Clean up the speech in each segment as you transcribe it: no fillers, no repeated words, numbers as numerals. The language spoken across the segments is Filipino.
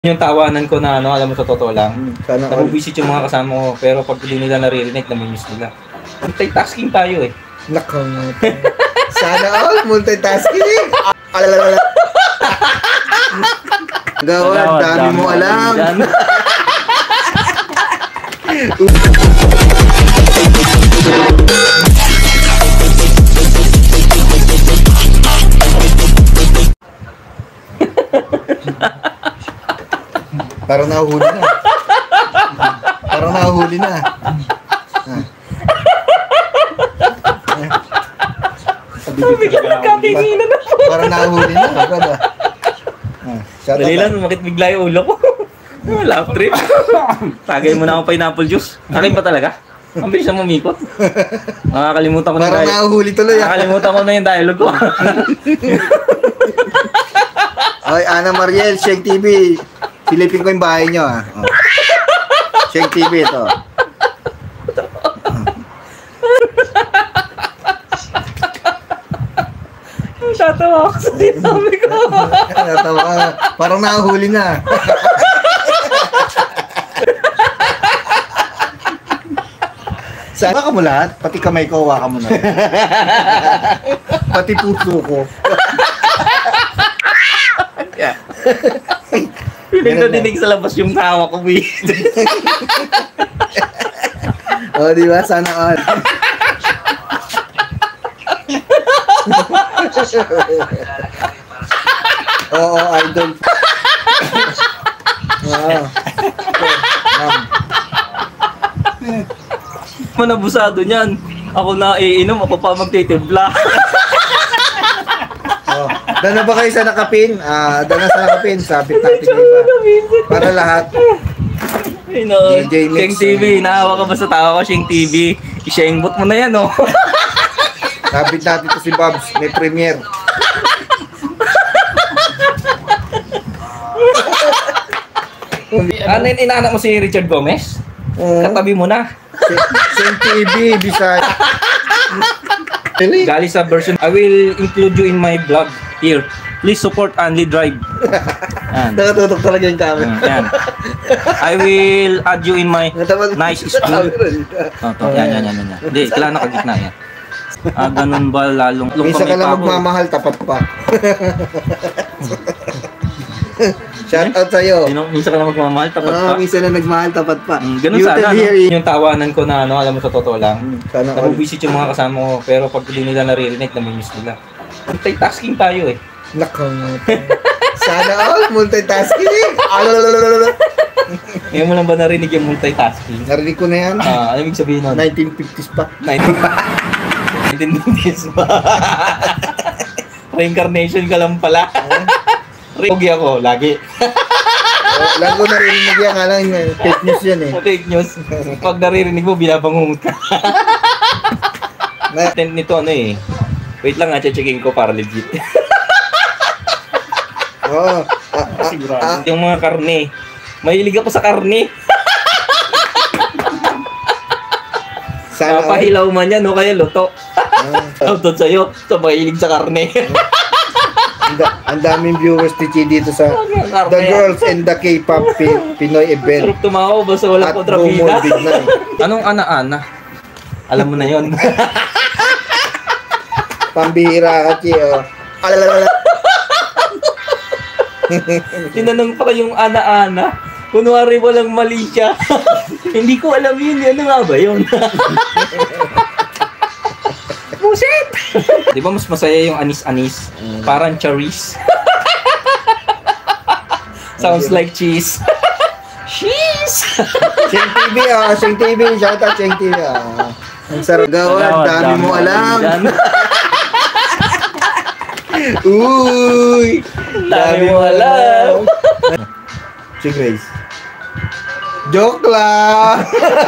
Yung tawanan ko na ano, alam mo sa totoo lang. Sana all. Nabubisit yung mga kasama ko, pero pag hindi nila naririnig, namimiss nila. Multitasking tayo eh. Nakamutan. Sana all, multitasking. Alalala. Gawad, dami mo alam. Parang nahuhuli na. Parang nahuhuli na. Bigla nagkatinginan na po. Parang nahuhuli na. Dali lang, sumakit bigla yung ulo ko. Laugh trip. Tagay mo na akong pineapple juice. Akin pa talaga? Ang bilis na mamikot. Nakakalimutan ko na parang nahuhuli tuloy. Nakakalimutan ko na yung dialogue ko. Ay, Ana Mariel, Shake TV. Silipin ko yung bahay nyo, ha. Oh. Shake TV ito. Tatawa ako sa sinabi ko. Tatawa ka. Parang nakahuli na. Sana ka mo lahat? Pati kamay ko, hawakan mo na. Pati puso ko. Piling na dinig sa labas yung tawa ko, B. O, di ba? Sana all. Oo, idol. Wow. Manabusado niyan. Ako na iinom, ako pa magtitimpla. Oh, dana ba kayo sa nakapin? Dana sa nakapin, sabit natin iba. Para lahat. Ay no, Sheng TV, naawa ka ba sa tawa ko, Sheng TV? I-shengbot mo na yan, oh. Sabit natin ito si Bobs, may premiere. Ano yung inaanak mo si Richard Gomez? Katabi mo na. Sheng TV, Bisaya. Gali sa version, I will include you in my vlog here. Please support Anli Drive. Yan. Nakatutok talaga yung camera. Yan. I will add you in my nice school. Yan. Hindi, kailangan nakagitna yan. Ganun ba lalong Minsan ka lang magmamahal, tapat pa. Shout out sa'yo. Minsan ka lang magmamahal, tapat pa. Minsan na nagmahal, tapat pa. Ganun sana, no? Yung tawanan ko na ano, alam mo sa totoo lang. Nabubisit yung mga kasama ko, pero pag hindi nila naririnig, namimiss nila. Multitasking tayo eh. Nakamutan. Sana all, multitasking. Alalala. Ngayon mo lang ba narinig yung multitasking? Narinig ko na yan. Ano ibig sabihin nun? 1950s pa. 1950s pa. Reincarnation ka lang pala. Pogi ako, lagi. Lagi ko narinig yan, nga lang, fake news yan eh. Fake news. Pag naririnig mo, binabangungot ka. Nito ano eh. Wait lang nga, checking ko para legit. Oo. Yung mga karne. Mahilig ako sa karne. Papahilaw man yan, no? Kaya luto. Shoutout sa'yo, sa mahilig sa karne. Ang daming viewers dito sa The Girls and the K-Pop Pinoy event. Sarap tumawa, basta walang kontrabida. Anong ana-ana? Alam mo na yon. Pambihira ka, Chiyo. Alalala. Tinanong pa kayong ana-ana. Kunwari walang mali siya. Hindi ko alam yun. Ano nga ba yun? Buset! Di ba mas masaya yung anis-anis? Parang charis. Sounds like cheese. Cheese! Sheng TV, Sheng TV. Shout out, Sheng TV. Ang sarap gawad. Dami mo alam. Uy! Dami mo alam. Si Grace. Joke lang!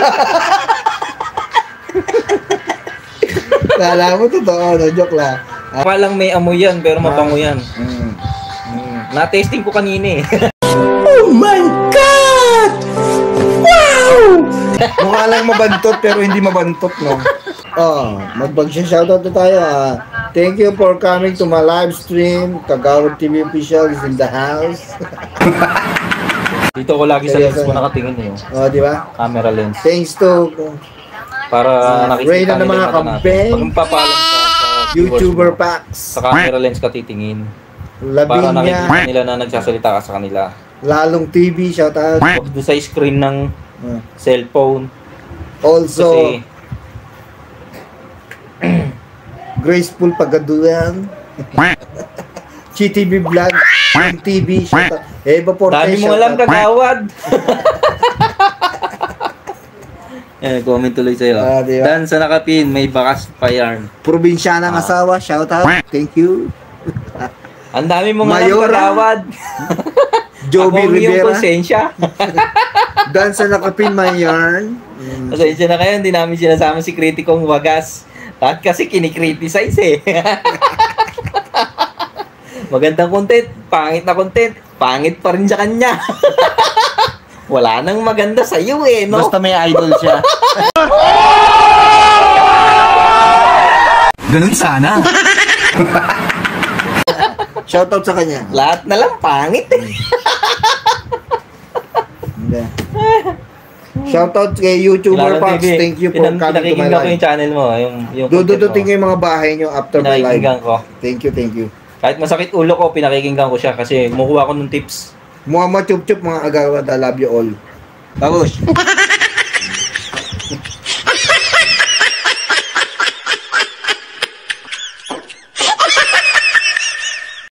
Kala mo totoo, no? Joke lang. Walang may amoy yan, pero mabango yan. Na-testing ko kanina eh. Oh my God! Wow! Mukha lang mabantot, pero hindi mabantot, no? Mag-shoutout na tayo. Thank you for coming to my live stream. Kagawad TV Official is in the house. Dito ko lagi sa lens ko nakatingin eh. Oh, di ba? Camera lens. Thanks to Para Reyna nakikita ng mga nila yung mata natin. kambing. Pag papalam ka sa YouTuber viewers mo, packs. sa camera lens ka titingin. Para nakikita Labinya. nila na nagsasalita ka sa kanila. Lalong TV, shout out. Huwag doon sa screen ng cellphone. Also, Kasi Graceful Pagaduyan. GTV Vlog. TV, shout out. Eva Porte, dami mo shout alam out. kagawad. Comment tuloy sa'yo. Diba? Dan sa nakapin, may bakas pa yarn. Probinsyanang asawa, shout out. Thank you. Ang dami mong alam Mayora. kagawad. Joby Ako yung Rivera. konsensya. Dan sa nakapin my yarn. Pasensya na kayo, hindi namin sinasama si Kritikong Wagas. At kasi kinikriticize eh. Magandang content, pangit na content, pangit pa rin sa kanya. Wala nang maganda sa iyo eh, no? Basta may idol siya. Ganun sana. Shout out sa kanya. Lahat na lang pangit eh. Hindi. Shout out kay YouTuber Fox. Thank you for coming to my Pinakikinggan ko yung live. channel mo, yung Dududutin ko yung mga bahay nyo after my live. Pinakikinggan ko. Thank you, thank you. Kahit masakit ulo ko, pinakikinggan ko siya kasi kumukuha ko ng tips. Muhammad Chup Chup, mga agawad, I love you all. Bagus.